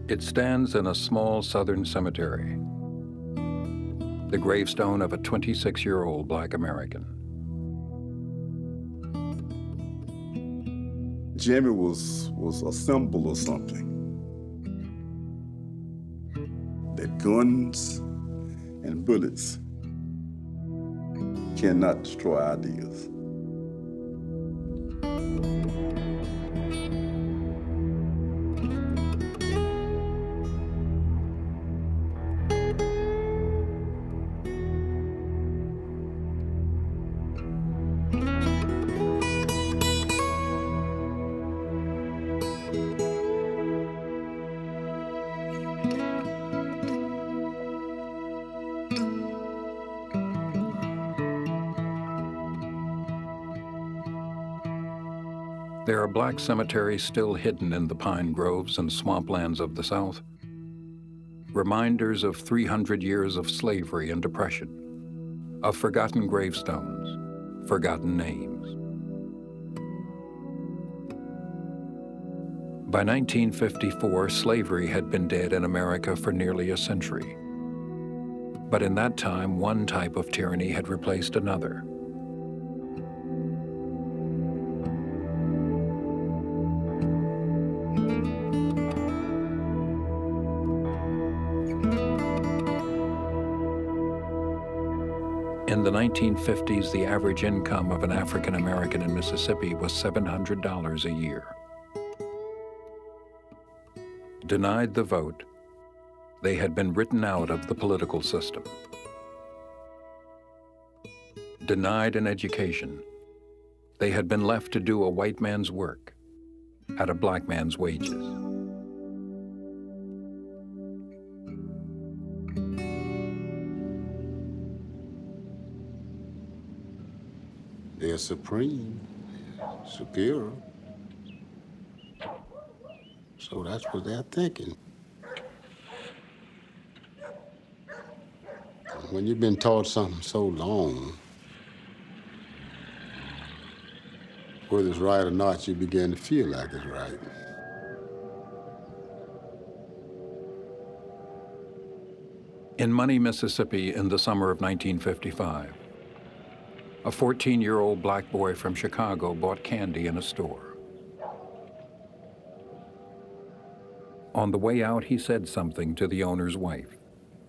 It stands in a small southern cemetery, the gravestone of a 26-year-old Black American. Jimmy was a symbol of something. That guns and bullets cannot destroy ideas. There are Black cemeteries still hidden in the pine groves and swamplands of the South, reminders of 300 years of slavery and oppression, of forgotten gravestones, forgotten names. By 1954, slavery had been dead in America for nearly a century. But in that time, one type of tyranny had replaced another. In the 1950s, the average income of an African American in Mississippi was $700 a year. Denied the vote, they had been written out of the political system. Denied an education, they had been left to do a white man's work at a black man's wages. They're supreme, superior. So that's what they're thinking. When you've been taught something so long, whether it's right or not, you begin to feel like it's right. In Money, Mississippi, in the summer of 1955, a 14-year-old black boy from Chicago bought candy in a store. On the way out, he said something to the owner's wife.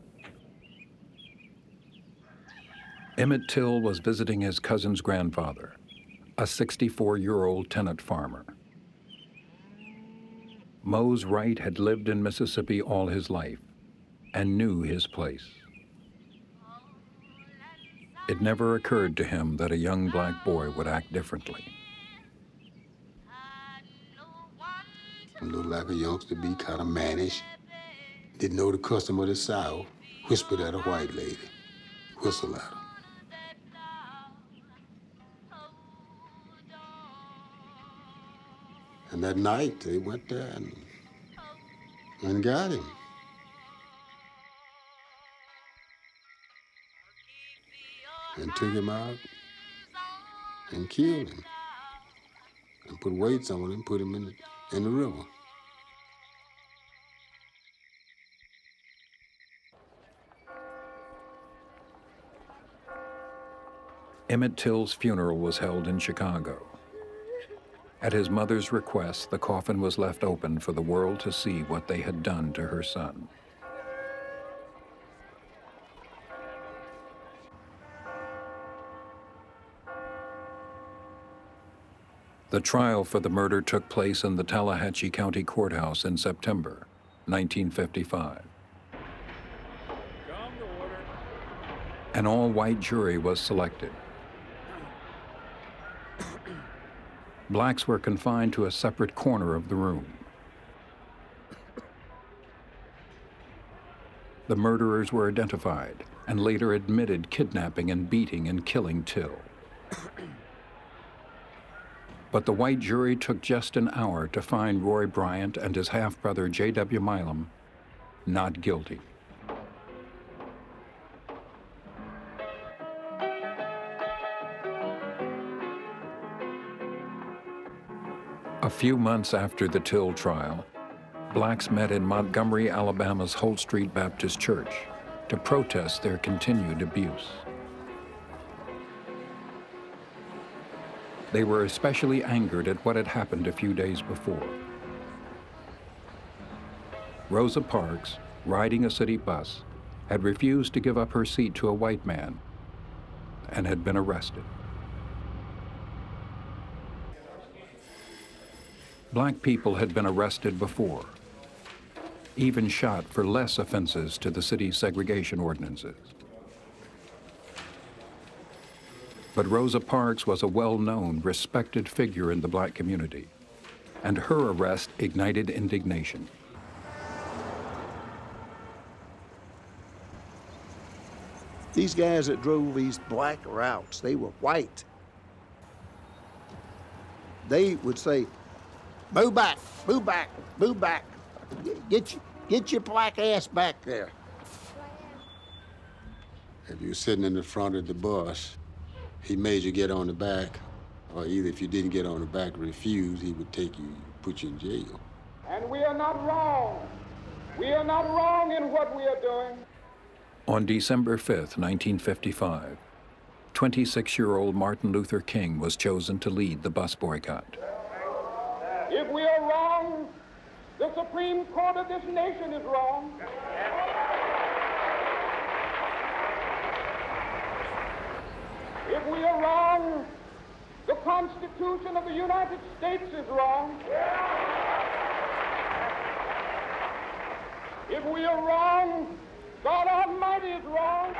Emmett Till was visiting his cousin's grandfather, a 64-year-old tenant farmer. Mose Wright had lived in Mississippi all his life and knew his place. It never occurred to him that a young black boy would act differently. Looked like a youngster, be kind of mannish. Didn't know the custom of the South. Whispered at a white lady. Whistled at her. And that night, they went there and got him. And took him out and killed him. And put weights on him, put him in the river. Emmett Till's funeral was held in Chicago. At his mother's request, the coffin was left open for the world to see what they had done to her son. The trial for the murder took place in the Tallahatchie County Courthouse in September 1955. An all-white jury was selected. Blacks were confined to a separate corner of the room. The murderers were identified and later admitted kidnapping and beating and killing Till. But the white jury took just an hour to find Roy Bryant and his half-brother J.W. Milam not guilty. A few months after the Till trial, blacks met in Montgomery, Alabama's Holt Street Baptist Church to protest their continued abuse. They were especially angered at what had happened a few days before. Rosa Parks, riding a city bus, had refused to give up her seat to a white man and had been arrested. Black people had been arrested before, even shot for less offenses to the city's segregation ordinances. But Rosa Parks was a well-known, respected figure in the black community, and her arrest ignited indignation. These guys that drove these black routes, they were white. They would say, move back, move back, move back. Get your black ass back there. If you were sitting in the front of the bus, he made you get on the back, or either if you didn't get on the back, refuse, he would take you, put you in jail. And we are not wrong. We are not wrong in what we are doing. On December 5th, 1955, 26-year-old Martin Luther King was chosen to lead the bus boycott. If we are wrong, the Supreme Court of this nation is wrong. If we are wrong, the Constitution of the United States is wrong. If we are wrong, God Almighty is wrong.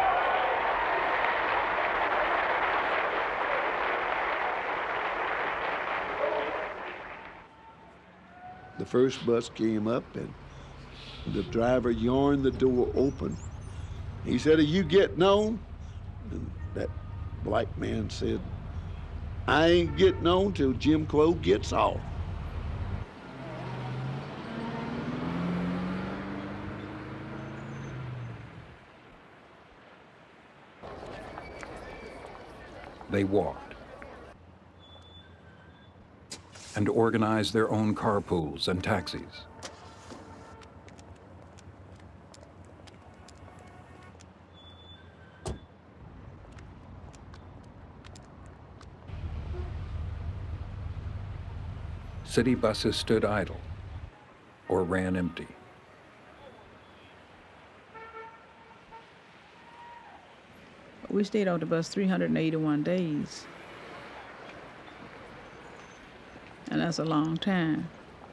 The first bus came up and the driver yarned the door open. He said, are you getting on? And that black man said, I ain't getting on till Jim Crow gets off. They walked and organized their own carpools and taxis. City buses stood idle or ran empty. We stayed on the bus 381 days. And that's a long time.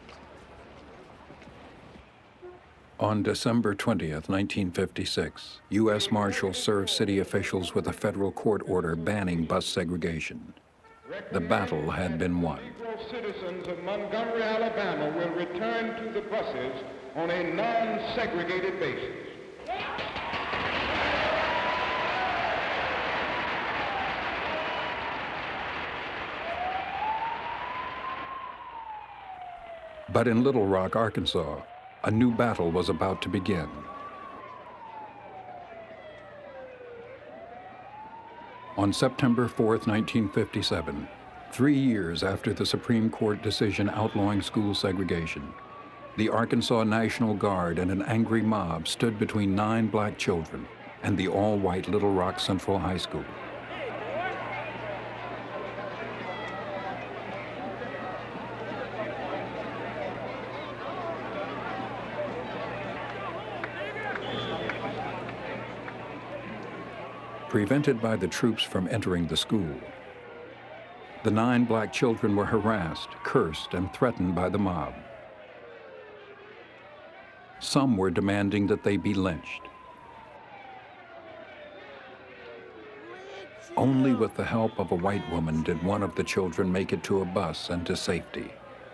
On December 20th, 1956, U.S. Marshals served city officials with a federal court order banning bus segregation. The battle had been won. Citizens of Montgomery, Alabama will return to the buses on a non-segregated basis. But in Little Rock, Arkansas, a new battle was about to begin. On September 4th, 1957, 3 years after the Supreme Court decision outlawing school segregation, the Arkansas National Guard and an angry mob stood between 9 black children and the all-white Little Rock Central High School. Prevented by the troops from entering the school, the 9 black children were harassed, cursed, and threatened by the mob. Some were demanding that they be lynched. Only with the help of a white woman did one of the children make it to a bus and to safety.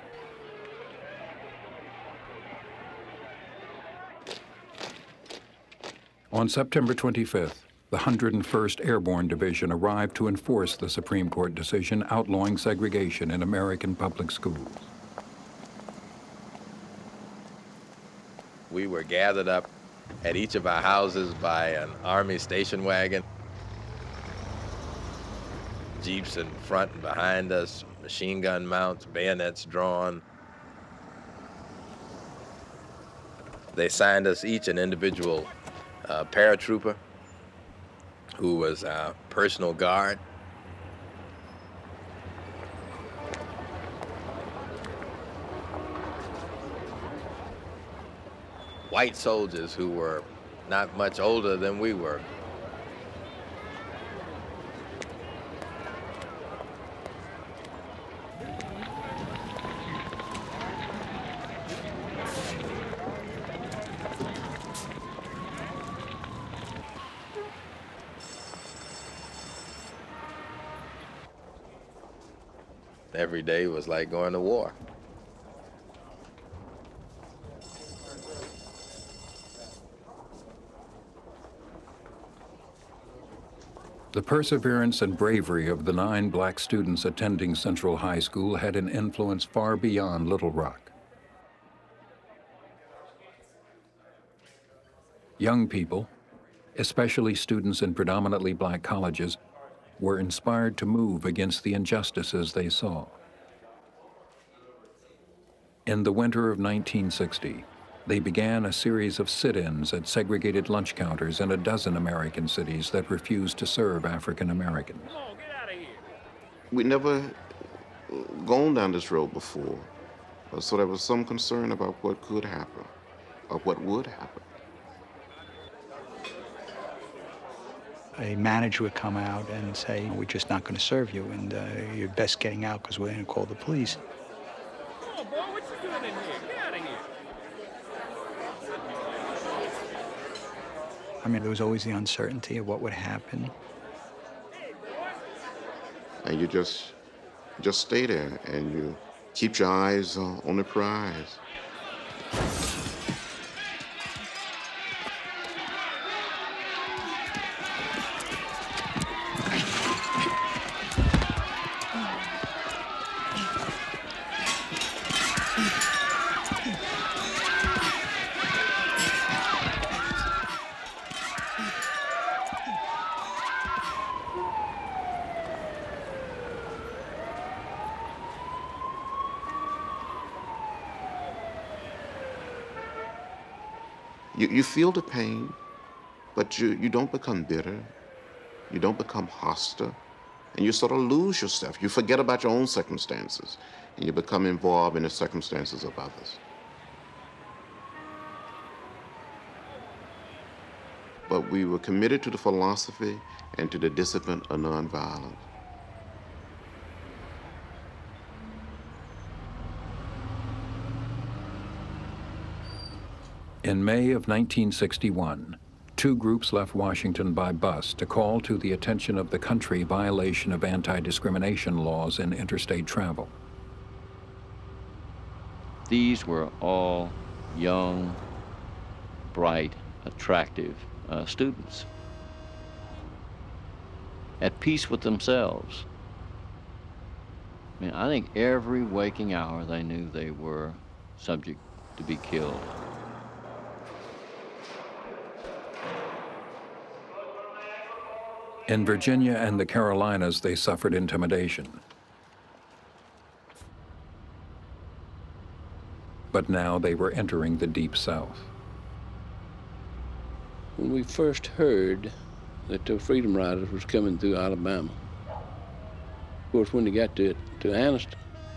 On September 25th, the 101st Airborne Division arrived to enforce the Supreme Court decision outlawing segregation in American public schools. We were gathered up at each of our houses by an Army station wagon. Jeeps in front and behind us, machine gun mounts, bayonets drawn. They assigned us each an individual paratrooper who was our personal guard. White soldiers who were not much older than we were. Every day was like going to war. The perseverance and bravery of the 9 black students attending Central High School had an influence far beyond Little Rock. Young people, especially students in predominantly black colleges, were inspired to move against the injustices they saw. In the winter of 1960, they began a series of sit-ins at segregated lunch counters in a dozen American cities that refused to serve African Americans. We never gone down this road before, so there was some concern about what could happen, or what would happen. A manager would come out and say, we're just not going to serve you, and you're best getting out because we're going to call the police. Come on, boy, what you doing in here? Get out of here. I mean, there was always the uncertainty of what would happen. And you just stay there, and you keep your eyes on the prize. You feel the pain, but you don't become bitter. You don't become hostile. And you sort of lose yourself. You forget about your own circumstances, and you become involved in the circumstances of others. But we were committed to the philosophy and to the discipline of nonviolence. In May of 1961, 2 groups left Washington by bus to call to the attention of the country violation of anti-discrimination laws in interstate travel. These were all young, bright, attractive students, at peace with themselves. I mean, I think every waking hour they knew they were subject to be killed. In Virginia and the Carolinas, they suffered intimidation. But now they were entering the Deep South. When we first heard that the Freedom Riders was coming through Alabama, of course, when they got to Anniston,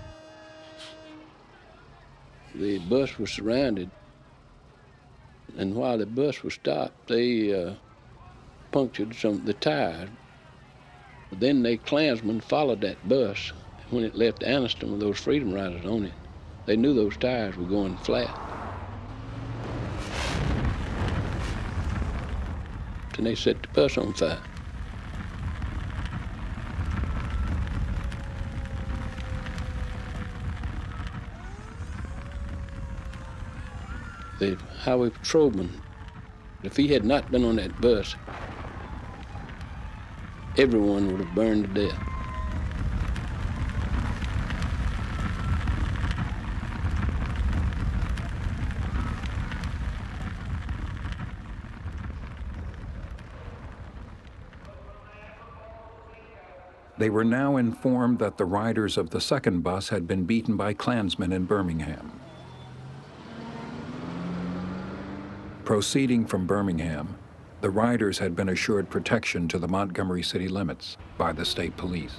the bus was surrounded, and while the bus was stopped, they punctured some of the tires. But then they Klansmen followed that bus. When it left Anniston with those Freedom Riders on it, they knew those tires were going flat. And they set the bus on fire. The highway patrolman, if he had not been on that bus, everyone would have burned to death. They were now informed that the riders of the second bus had been beaten by Klansmen in Birmingham. Proceeding from Birmingham, the riders had been assured protection to the Montgomery city limits by the state police.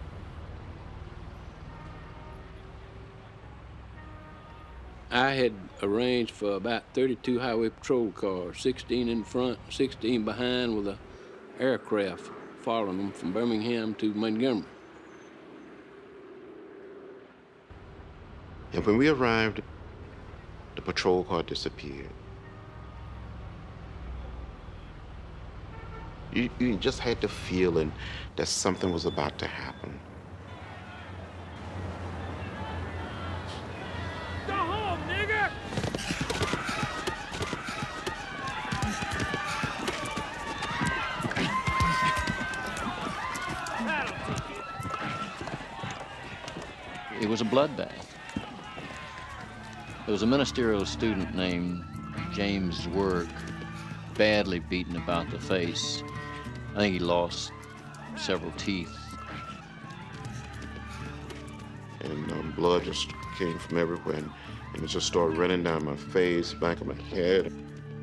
I had arranged for about 32 highway patrol cars, 16 in front, 16 behind, with an aircraft following them from Birmingham to Montgomery. And when we arrived, the patrol car disappeared. You just had the feeling that something was about to happen. Go home, nigger! It was a bloodbath. There was a ministerial student named James Work, badly beaten about the face. I think he lost several teeth. And blood just came from everywhere, and it just started running down my face, back of my head.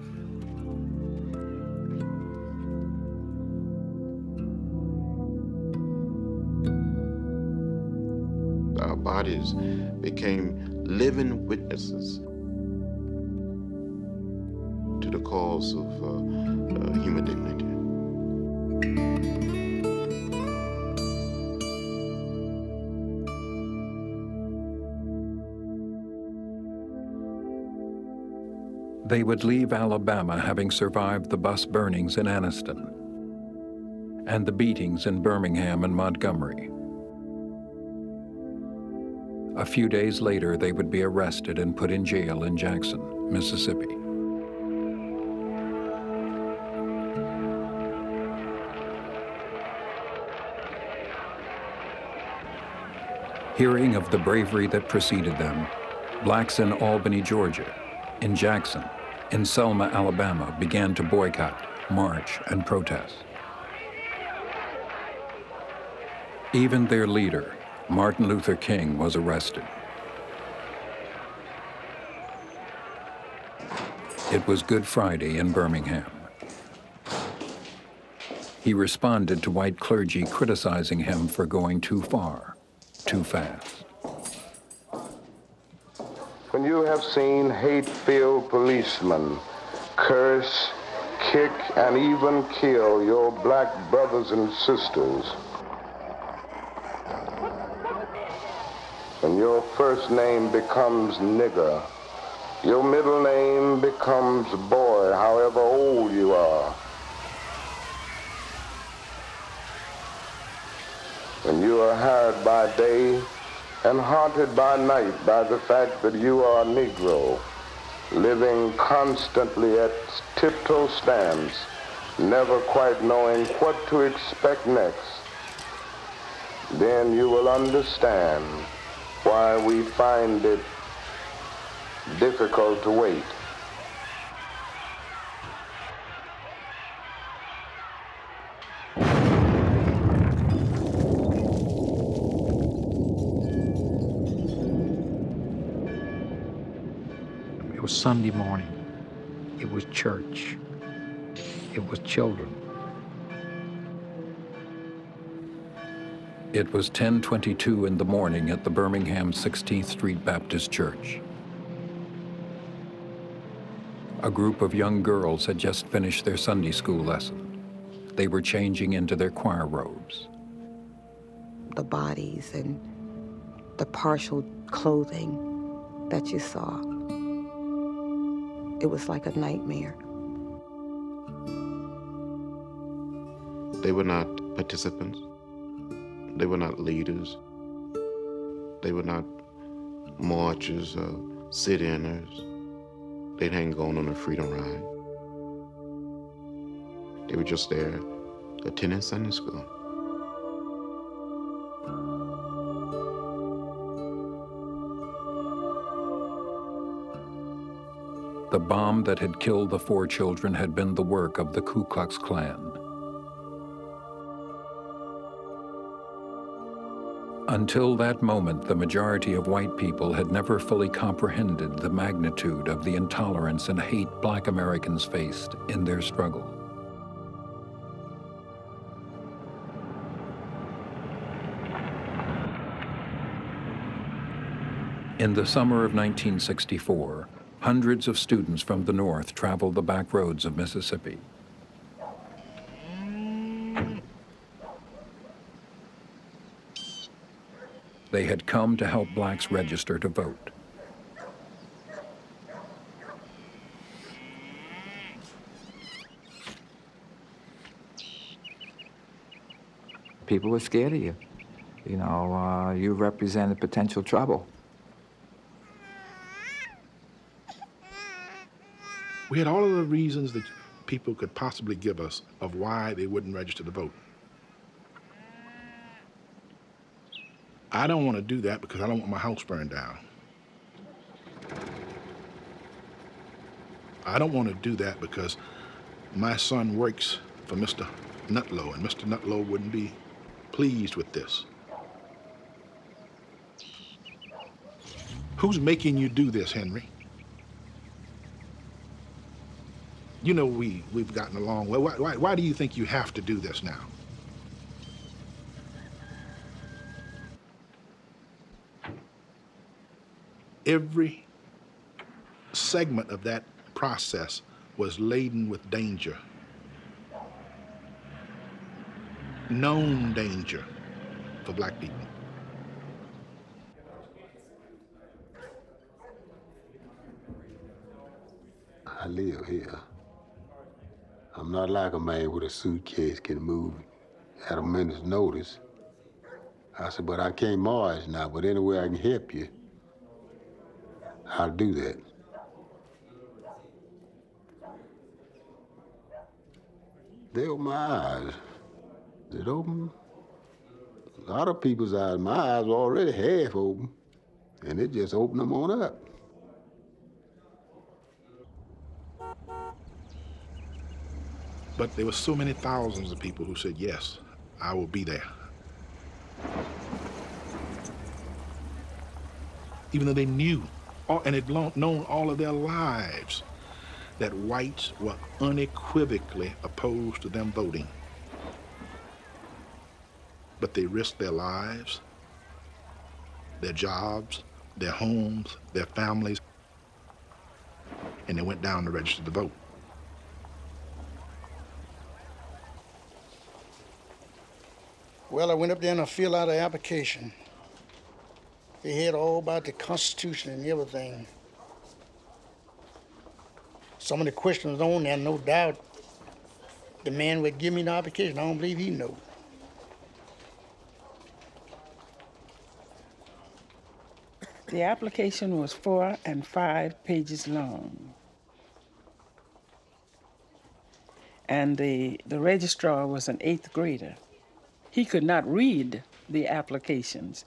Our bodies became living witnesses to the cause of human dignity. They would leave Alabama having survived the bus burnings in Anniston and the beatings in Birmingham and Montgomery. A few days later, they would be arrested and put in jail in Jackson, Mississippi. Hearing of the bravery that preceded them, blacks in Albany, Georgia, in Jackson, in Selma, Alabama, began to boycott, march, and protest. Even their leader, Martin Luther King, was arrested. It was Good Friday in Birmingham. He responded to white clergy criticizing him for going too far, too fast. When you have seen hate-filled policemen curse, kick, and even kill your black brothers and sisters, when your first name becomes nigger, your middle name becomes boy, however old you are, when you are hired by day and haunted by night by the fact that you are a Negro, living constantly at tiptoe stands, never quite knowing what to expect next, then you will understand why we find it difficult to wait. It was Sunday morning. It was church. It was children. It was 10:22 in the morning at the Birmingham 16th Street Baptist Church. A group of young girls had just finished their Sunday school lesson. They were changing into their choir robes. The bodies and the partial clothing that you saw, it was like a nightmare. They were not participants. They were not leaders. They were not marchers or sit-inners. They hadn't gone on a freedom ride. They were just there attending Sunday school. The bomb that had killed the 4 children had been the work of the Ku Klux Klan. Until that moment, the majority of white people had never fully comprehended the magnitude of the intolerance and hate Black Americans faced in their struggle. In the summer of 1964, hundreds of students from the North traveled the back roads of Mississippi. They had come to help blacks register to vote. People were scared of you. You know, you represented potential trouble. We had all of the reasons that people could possibly give us of why they wouldn't register to vote. I don't want to do that because I don't want my house burned down. I don't want to do that because my son works for Mr. Nutlow, and Mr. Nutlow wouldn't be pleased with this. Who's making you do this, Henry? You know we've gotten along well. Why do you think you have to do this now? Every segment of that process was laden with danger. Known danger for black people. I live here. I'm not like a man with a suitcase can move at a minute's notice. I said, but I can't march now, but any way I can help you, I'll do that. They opened my eyes. It opened a lot of people's eyes. My eyes were already half open, and it just opened them on up. But there were so many thousands of people who said, yes, I will be there. Even though they knew, and had known all of their lives, that whites were unequivocally opposed to them voting. But they risked their lives, their jobs, their homes, their families, and they went down to register to vote. Well, I went up there and I filled out an application. They had all about the Constitution and everything. Some of the questions on there, no doubt, the man would give me the application. I don't believe he knew. The application was 4 and 5 pages long. And the registrar was an 8th grader. He could not read the applications.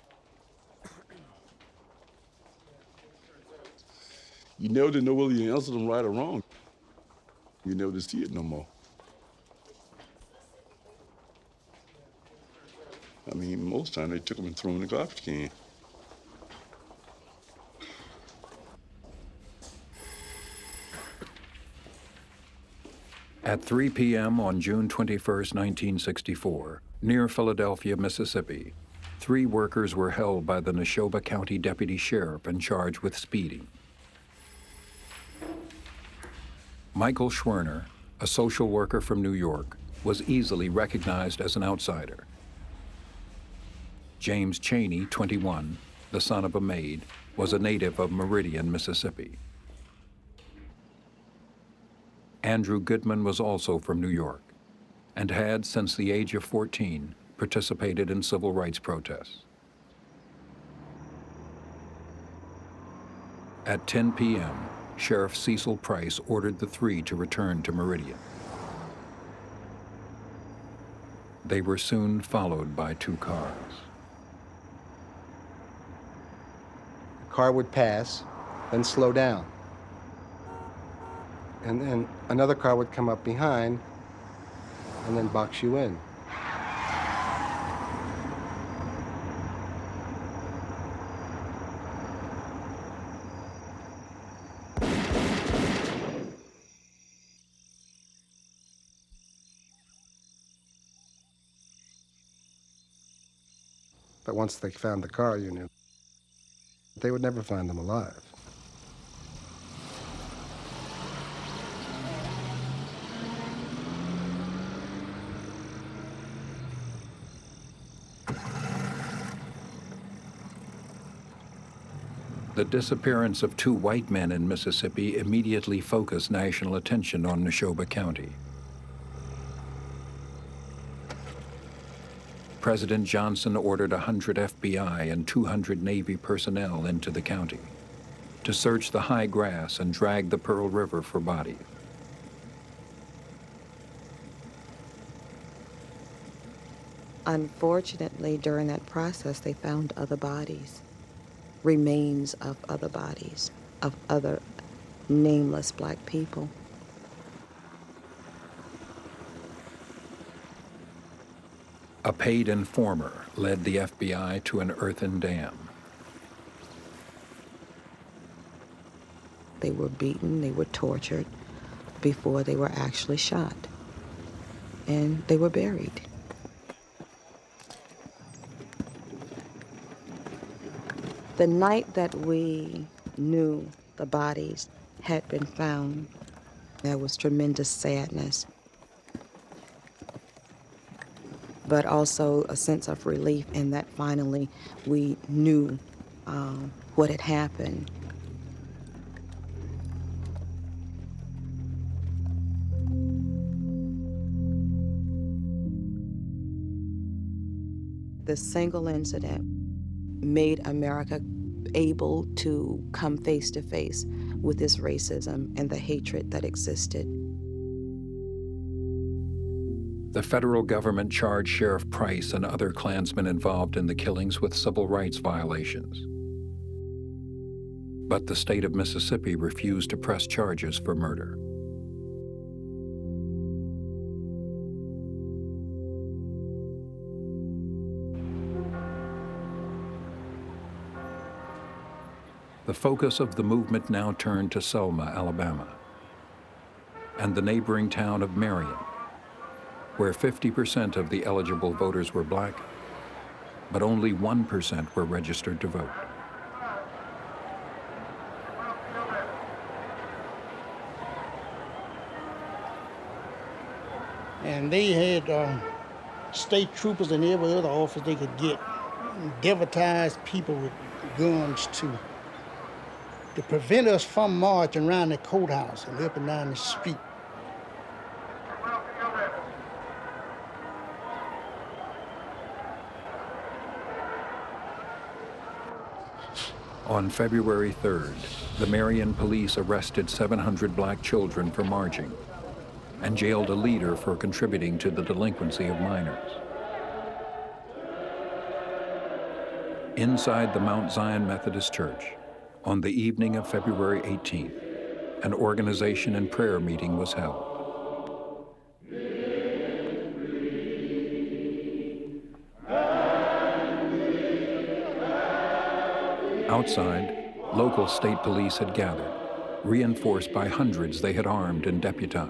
You never didn't know whether you answered them right or wrong. You never did see it no more. I mean, most times they took them and threw them in the garbage can. At 3 p.m. on June 21, 1964, near Philadelphia, Mississippi, 3 workers were held by the Neshoba County Deputy Sheriff and charged with speeding. Michael Schwerner, a social worker from New York, was easily recognized as an outsider. James Cheney, 21, the son of a maid, was a native of Meridian, Mississippi. Andrew Goodman was also from New York and had, since the age of 14, participated in civil rights protests. At 10 p.m., Sheriff Cecil Price ordered the 3 to return to Meridian. They were soon followed by 2 cars. The car would pass, then slow down. And then another car would come up behind and then box you in. But once they found the car, you knew they would never find them alive. The disappearance of 2 white men in Mississippi immediately focused national attention on Neshoba County. President Johnson ordered 100 FBI and 200 Navy personnel into the county to search the high grass and drag the Pearl River for bodies. Unfortunately, during that process, they found other bodies. Remains of other bodies, of other nameless black people. A paid informer led the FBI to an earthen dam. They were beaten, they were tortured before they were actually shot. And they were buried. The night that we knew the bodies had been found, there was tremendous sadness, but also a sense of relief in that finally we knew what had happened. This single incident made America able to come face to face with this racism and the hatred that existed. The federal government charged Sheriff Price and other Klansmen involved in the killings with civil rights violations. But the state of Mississippi refused to press charges for murder. The focus of the movement now turned to Selma, Alabama, and the neighboring town of Marion, where 50% of the eligible voters were black, but only 1% were registered to vote. And they had state troopers in every other office they could get, deputized people with guns to prevent us from marching around the courthouse and up and down the street. On February 3rd, the Marion police arrested 700 black children for marching and jailed a leader for contributing to the delinquency of minors. Inside the Mount Zion Methodist Church, on the evening of February 18th, an organization and prayer meeting was held. Outside, local state police had gathered, reinforced by hundreds they had armed and deputized.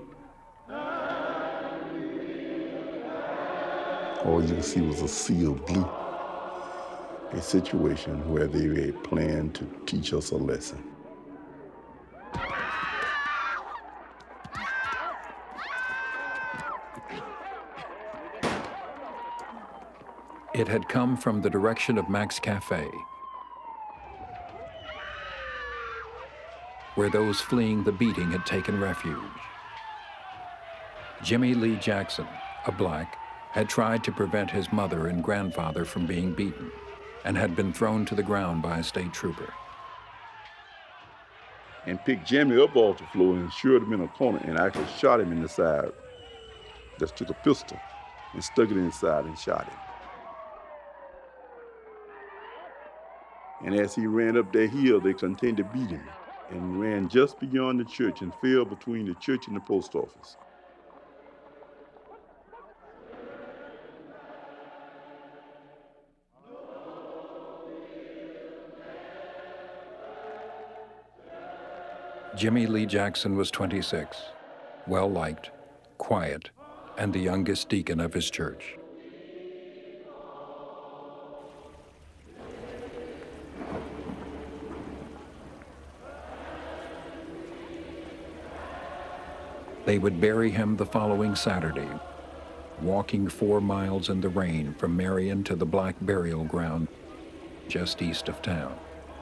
All you could see was a sea of blue. A situation where they had planned to teach us a lesson. It had come from the direction of Mac's Cafe, where those fleeing the beating had taken refuge. Jimmy Lee Jackson, a black, had tried to prevent his mother and grandfather from being beaten, and had been thrown to the ground by a state trooper. And picked Jimmy up off the floor and shored him in a corner and actually shot him in the side. Just took a pistol and stuck it inside and shot him. And as he ran up that hill, they continued to beat him and ran just beyond the church and fell between the church and the post office. Jimmy Lee Jackson was 26, well-liked, quiet, and the youngest deacon of his church. They would bury him the following Saturday, walking 4 miles in the rain from Marion to the Black Burial Ground just east of town.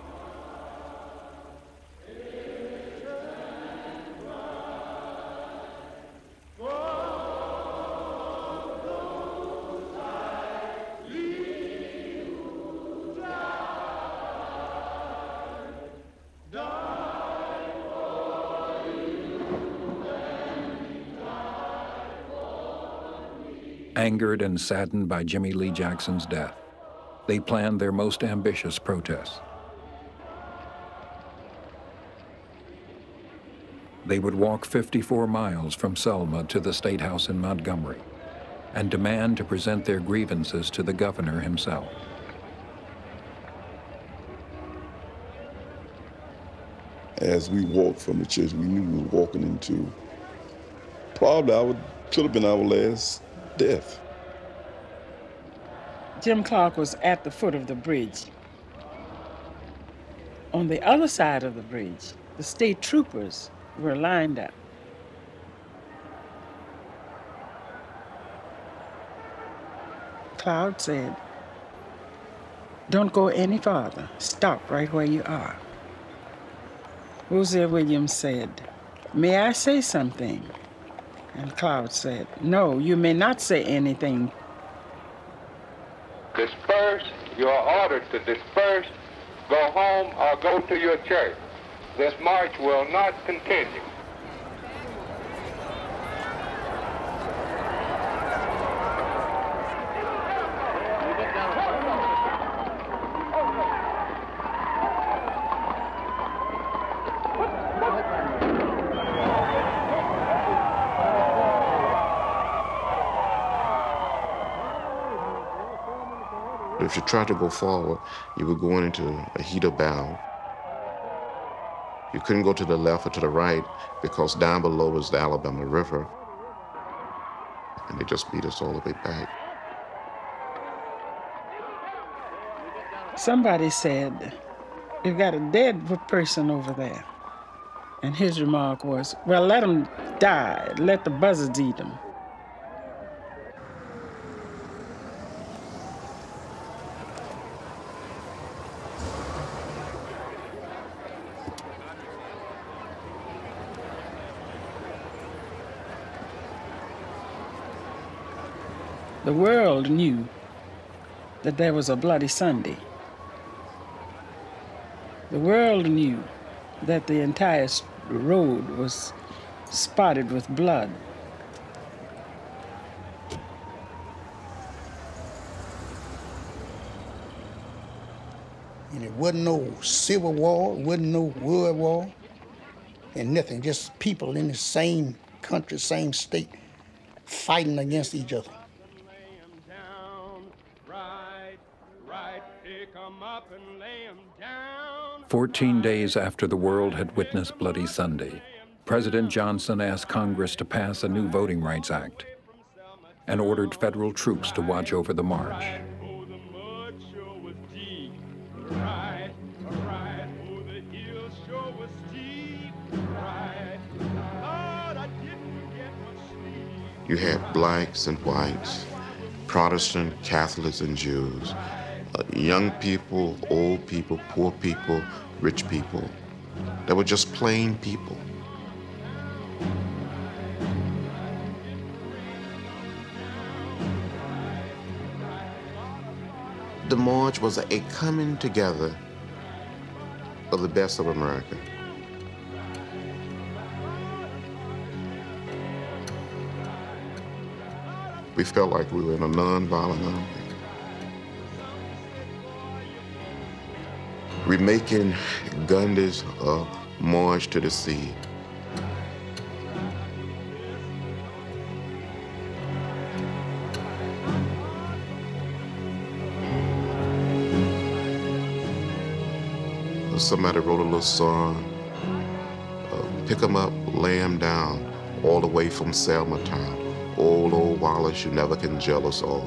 Angered and saddened by Jimmy Lee Jackson's death, they planned their most ambitious protests. They would walk 54 miles from Selma to the State House in Montgomery and demand to present their grievances to the governor himself. As we walked from the church, we knew we were walking into probably could have been our last death. Jim Clark was at the foot of the bridge. On the other side of the bridge, the state troopers were lined up. Cloud said, "Don't go any farther. Stop right where you are." Hosea Williams said, "May I say something?" And Cloud said, "No, you may not say anything." Disperse. You are ordered to disperse, go home, or go to your church. This march will not continue. If you tried to go forward, you were going into a heat of battle. You couldn't go to the left or to the right because down below was the Alabama River. And they just beat us all the way back. Somebody said, "You've got a dead person over there." And his remark was, "Well, let him die. Let the buzzards eat him." The world knew that there was a Bloody Sunday. The world knew that the entire road was spotted with blood. And it wasn't no Civil War, it wasn't no World War, and nothing, just people in the same country, same state, fighting against each other. 14 days after the world had witnessed Bloody Sunday, President Johnson asked Congress to pass a new Voting Rights Act and ordered federal troops to watch over the march. You had blacks and whites, Protestant, Catholics, and Jews, young people, old people, poor people, rich people. They were just plain people. The march was a coming together of the best of America. We felt like we were in a nonviolent army. We're making Gundy's March to the Sea. Somebody wrote a little song, pick 'em up, lay 'em down, all the way from Selma town. Old Wallace, you never can jail us all.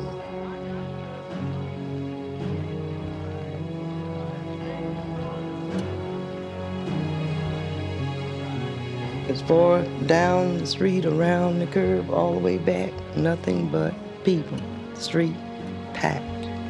As far down the street, around the curve, all the way back, nothing but people. Street packed.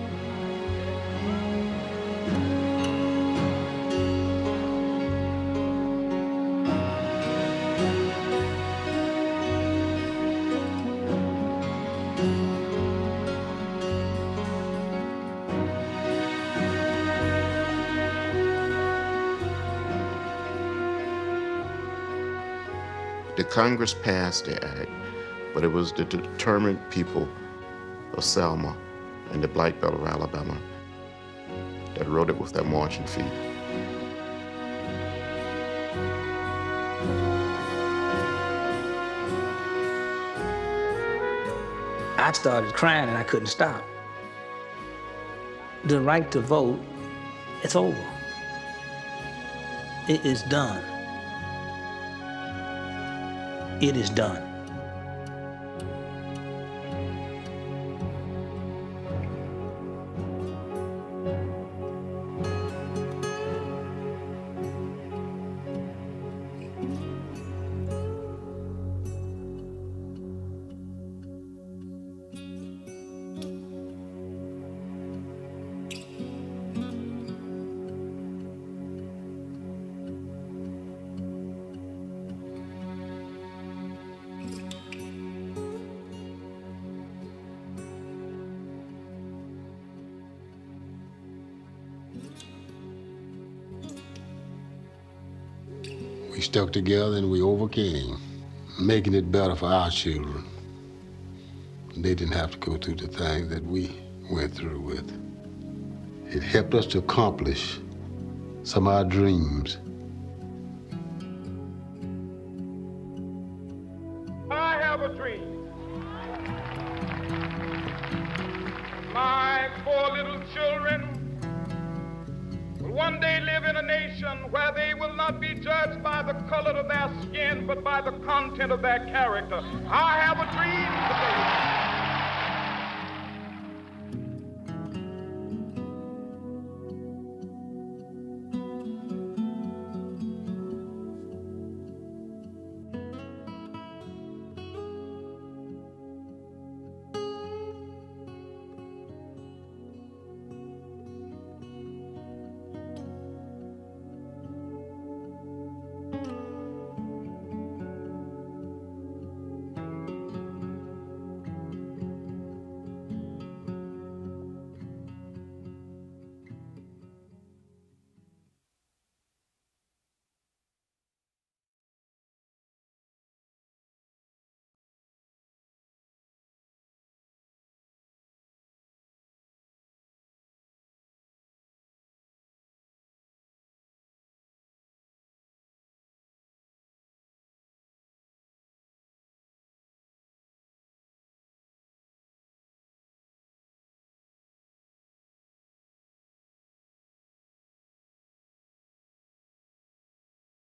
The Congress passed the act, but it was the determined people of Selma and the Black Belt of Alabama that wrote it with their marching feet. I started crying and I couldn't stop. The right to vote, it's over. It is done. It is done. We stuck together and we overcame, making it better for our children. They didn't have to go through the things that we went through with. It helped us to accomplish some of our dreams. I have a dream. My 4 little children will one day live in a nation where they will not be judged by the color of their skin, but by the content of their character. I have a dream today.